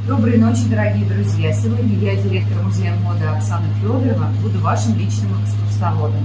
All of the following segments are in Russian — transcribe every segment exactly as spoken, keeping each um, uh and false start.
Доброй ночи, дорогие друзья! Сегодня я, директор музея моды Оксана Федорова, буду вашим личным экскурсоводом.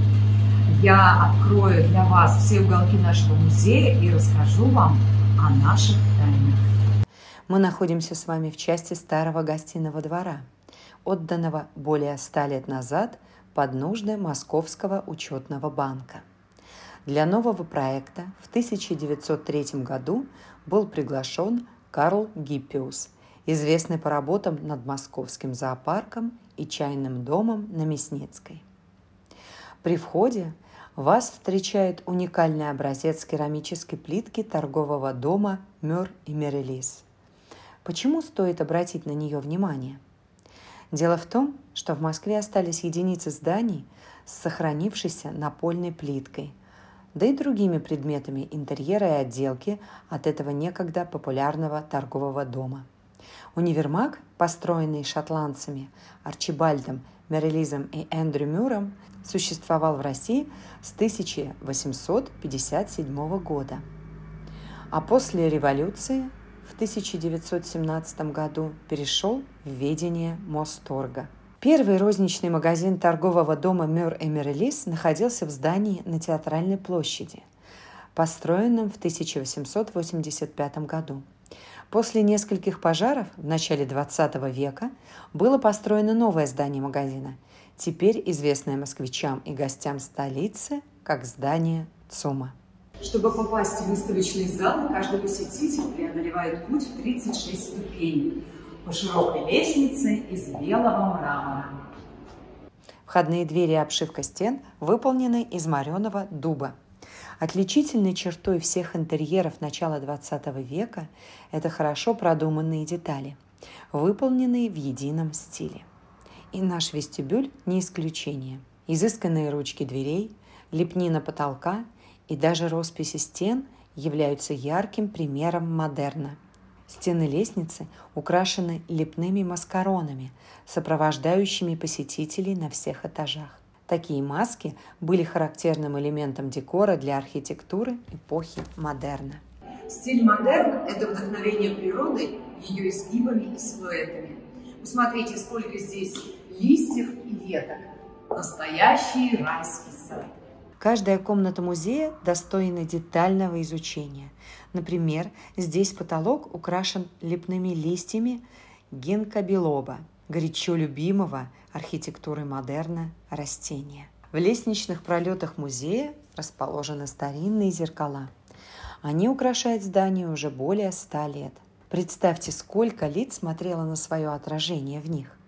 Я открою для вас все уголки нашего музея и расскажу вам о наших тайнах. Мы находимся с вами в части старого гостиного двора, отданного более ста лет назад под нужды Московского учетного банка. Для нового проекта в тысяча девятьсот третьем году был приглашен Карл Гиппиус, известный по работам над Московским зоопарком и чайным домом на Мясницкой. При входе вас встречает уникальный образец керамической плитки торгового дома Мёр и Мерилис. Почему стоит обратить на нее внимание? Дело в том, что в Москве остались единицы зданий с сохранившейся напольной плиткой, да и другими предметами интерьера и отделки от этого некогда популярного торгового дома. Универмаг, построенный шотландцами Арчибальдом Мерилизом и Эндрю Мюром, существовал в России с тысяча восемьсот пятьдесят седьмого года. А после революции в тысяча девятьсот семнадцатом году перешел в ведение Мосторга. Первый розничный магазин торгового дома Мёр и Мерилис находился в здании на Театральной площади, построенном в тысяча восемьсот восемьдесят пятом году. После нескольких пожаров в начале двадцатого века было построено новое здание магазина, теперь известное москвичам и гостям столицы как здание ЦУМа. Чтобы попасть в выставочный зал, каждый посетитель преодолевает путь в тридцать шесть ступеней по широкой лестнице из белого мрамора. Входные двери и обшивка стен выполнены из мореного дуба. Отличительной чертой всех интерьеров начала двадцатого века – это хорошо продуманные детали, выполненные в едином стиле. И наш вестибюль не исключение. Изысканные ручки дверей, лепнина потолка и даже росписи стен являются ярким примером модерна. Стены лестницы украшены лепными маскаронами, сопровождающими посетителей на всех этажах. Такие маски были характерным элементом декора для архитектуры эпохи модерна. Стиль модерн – это вдохновение природы, ее изгибами и силуэтами. Посмотрите, сколько здесь листьев и веток. Настоящий райский сад. Каждая комната музея достойна детального изучения. Например, здесь потолок украшен лепными листьями гинкобилоба, горячо любимого архитектуры модерна растения. В лестничных пролетах музея расположены старинные зеркала. Они украшают здание уже более ста лет. Представьте, сколько лиц смотрело на свое отражение в них.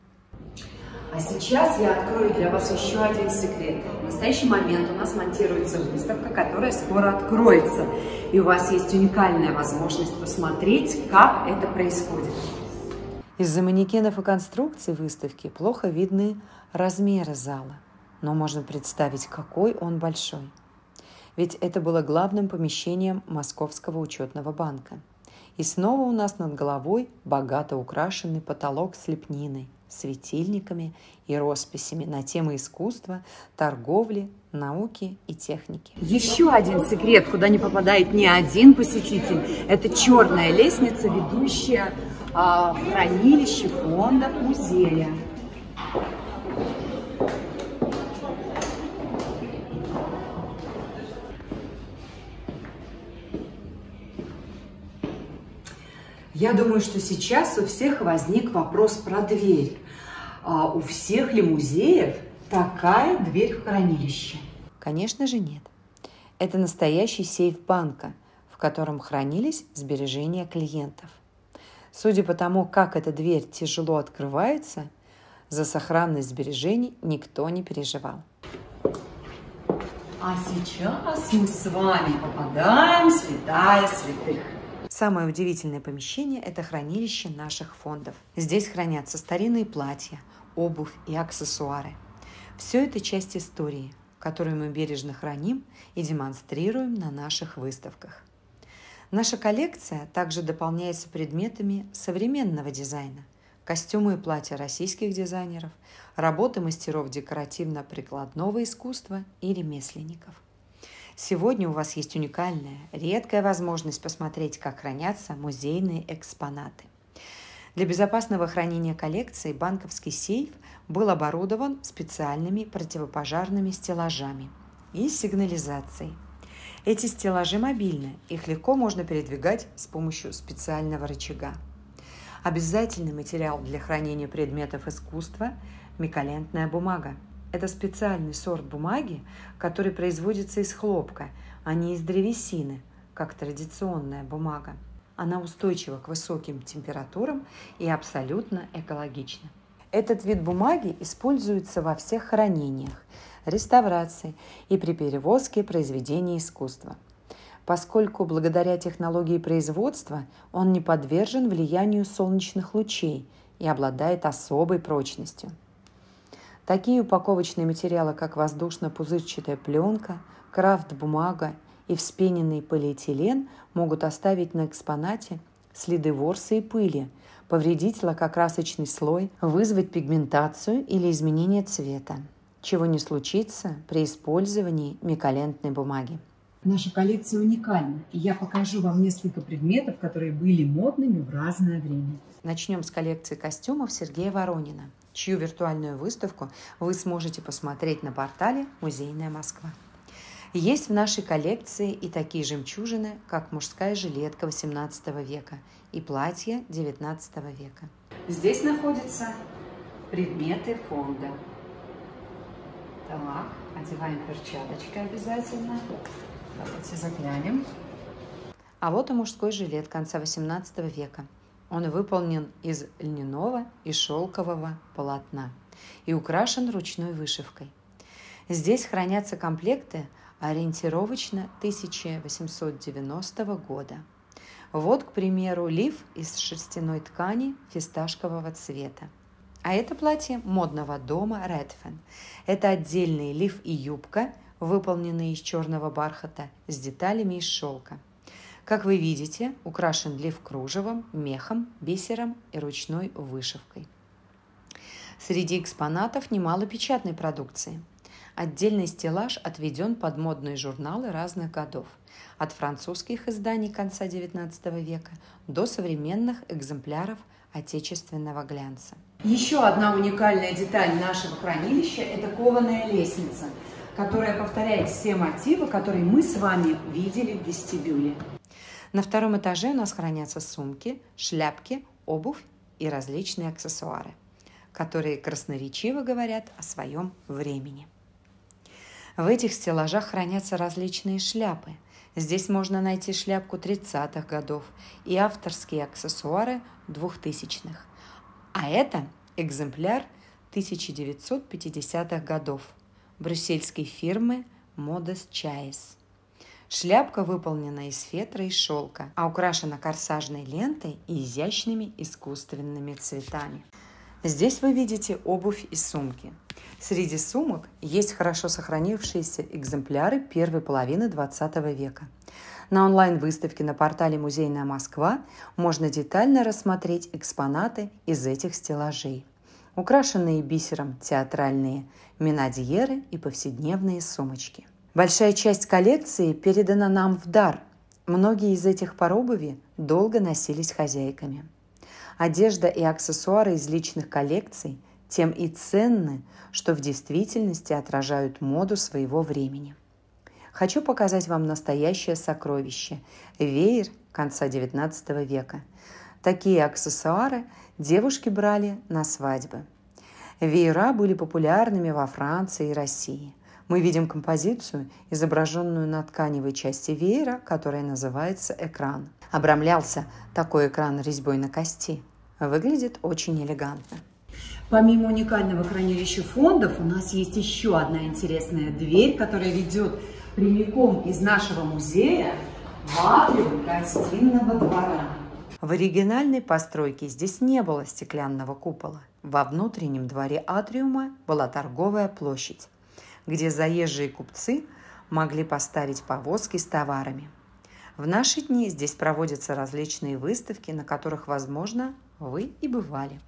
А сейчас я открою для вас еще один секрет. В настоящий момент у нас монтируется выставка, которая скоро откроется. И у вас есть уникальная возможность посмотреть, как это происходит. Из-за манекенов и конструкций выставки плохо видны размеры зала, но можно представить, какой он большой. Ведь это было главным помещением Московского учетного банка. И снова у нас над головой богато украшенный потолок с лепниной, светильниками и росписями на темы искусства, торговли, науки и техники. Еще один секрет, куда не попадает ни один посетитель, это черная лестница, ведущая а, в хранилище фондов музея. Я думаю, что сейчас у всех возник вопрос про дверь. А у всех ли музеев такая дверь в хранилище? Конечно же нет. Это настоящий сейф банка, в котором хранились сбережения клиентов. Судя по тому, как эта дверь тяжело открывается, за сохранность сбережений никто не переживал. А сейчас мы с вами попадаем в святая святых. Самое удивительное помещение – это хранилище наших фондов. Здесь хранятся старинные платья, обувь и аксессуары. Все это часть истории, которую мы бережно храним и демонстрируем на наших выставках. Наша коллекция также дополняется предметами современного дизайна, костюмы и платья российских дизайнеров, работы мастеров декоративно-прикладного искусства и ремесленников. Сегодня у вас есть уникальная, редкая возможность посмотреть, как хранятся музейные экспонаты. Для безопасного хранения коллекции банковский сейф был оборудован специальными противопожарными стеллажами и сигнализацией. Эти стеллажи мобильны, их легко можно передвигать с помощью специального рычага. Обязательный материал для хранения предметов искусства – миколентная бумага. Это специальный сорт бумаги, который производится из хлопка, а не из древесины, как традиционная бумага. Она устойчива к высоким температурам и абсолютно экологична. Этот вид бумаги используется во всех хранениях, реставрации и при перевозке произведений искусства, поскольку благодаря технологии производства он не подвержен влиянию солнечных лучей и обладает особой прочностью. Такие упаковочные материалы, как воздушно-пузырчатая пленка, крафт-бумага и вспененный полиэтилен, могут оставить на экспонате следы ворса и пыли, повредить лакокрасочный слой, вызвать пигментацию или изменение цвета, чего не случится при использовании миколентной бумаги. Наша коллекция уникальна, и я покажу вам несколько предметов, которые были модными в разное время. Начнем с коллекции костюмов Сергея Воронина, чью виртуальную выставку вы сможете посмотреть на портале «Музейная Москва». Есть в нашей коллекции и такие жемчужины, как мужская жилетка восемнадцатого века и платье девятнадцатого века. Здесь находятся предметы фонда. Так, одеваем перчаточки обязательно. Давайте заглянем. А вот и мужской жилет конца восемнадцатого века. Он выполнен из льняного и шелкового полотна и украшен ручной вышивкой. Здесь хранятся комплекты ориентировочно тысяча восемьсот девяностого года. Вот, к примеру, лиф из шерстяной ткани фисташкового цвета. А это платье модного дома Редфен. Это отдельный лиф и юбка, выполненные из черного бархата с деталями из шелка. Как вы видите, украшен лиф кружевом, мехом, бисером и ручной вышивкой. Среди экспонатов немало печатной продукции. Отдельный стеллаж отведен под модные журналы разных годов, от французских изданий конца девятнадцатого века до современных экземпляров отечественного глянца. Еще одна уникальная деталь нашего хранилища – это кованая лестница, которая повторяет все мотивы, которые мы с вами видели в вестибюле. На втором этаже у нас хранятся сумки, шляпки, обувь и различные аксессуары, которые красноречиво говорят о своем времени. В этих стеллажах хранятся различные шляпы. Здесь можно найти шляпку тридцатых годов и авторские аксессуары двухтысячных. А это экземпляр тысяча девятьсот пятидесятых годов брюссельской фирмы Modest Chase. Шляпка выполнена из фетра и шелка, а украшена корсажной лентой и изящными искусственными цветами. Здесь вы видите обувь и сумки. Среди сумок есть хорошо сохранившиеся экземпляры первой половины двадцатого века. На онлайн-выставке на портале «Музейная Москва» можно детально рассмотреть экспонаты из этих стеллажей. Украшенные бисером театральные менадьеры и повседневные сумочки. Большая часть коллекции передана нам в дар. Многие из этих пар обуви долго носились хозяйками. Одежда и аксессуары из личных коллекций тем и ценны, что в действительности отражают моду своего времени. Хочу показать вам настоящее сокровище – веер конца девятнадцатого века. Такие аксессуары девушки брали на свадьбы. Веера были популярными во Франции и России. Мы видим композицию, изображенную на тканевой части веера, которая называется экран. Обрамлялся такой экран резьбой на кости. Выглядит очень элегантно. Помимо уникального хранилища фондов, у нас есть еще одна интересная дверь, которая ведет прямиком из нашего музея в атриум гостиного двора. В оригинальной постройке здесь не было стеклянного купола. Во внутреннем дворе атриума была торговая площадь, где заезжие купцы могли поставить повозки с товарами. В наши дни здесь проводятся различные выставки, на которых, возможно, вы и бывали.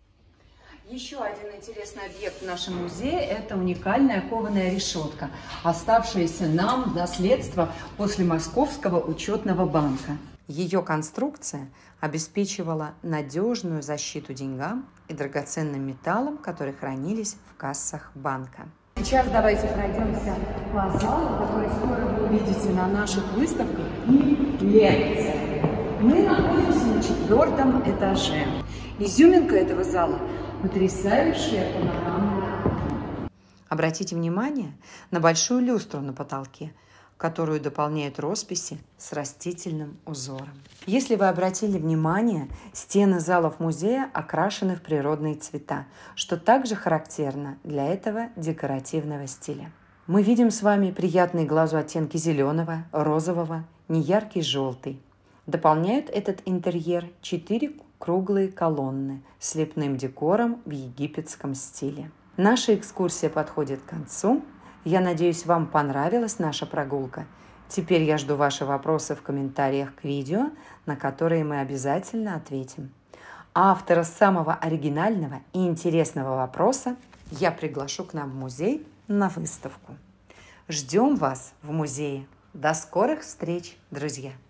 Еще один интересный объект в нашем музее – это уникальная кованая решетка, оставшаяся нам в наследство после Московского учетного банка. Ее конструкция обеспечивала надежную защиту деньгам и драгоценным металлам, которые хранились в кассах банка. Сейчас давайте пройдемся по залу, который скоро вы увидите на наших выставках и лекциях. Мы находимся на четвертом этаже. Изюминка этого зала – потрясающая панорамная окна. Обратите внимание на большую люстру на потолке, которую дополняют росписи с растительным узором. Если вы обратили внимание, стены залов музея окрашены в природные цвета, что также характерно для этого декоративного стиля. Мы видим с вами приятные глазу оттенки зеленого, розового, неяркий желтый. Дополняют этот интерьер четыре круглые колонны с лепным декором в египетском стиле. Наша экскурсия подходит к концу. Я надеюсь, вам понравилась наша прогулка. Теперь я жду ваши вопросы в комментариях к видео, на которые мы обязательно ответим. А автора самого оригинального и интересного вопроса я приглашу к нам в музей на выставку. Ждем вас в музее. До скорых встреч, друзья!